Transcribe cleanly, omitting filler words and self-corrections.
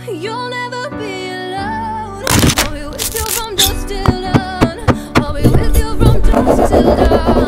You'll never be alone. I'll be with you from dusk till dawn. I'll be with you from dusk till dawn.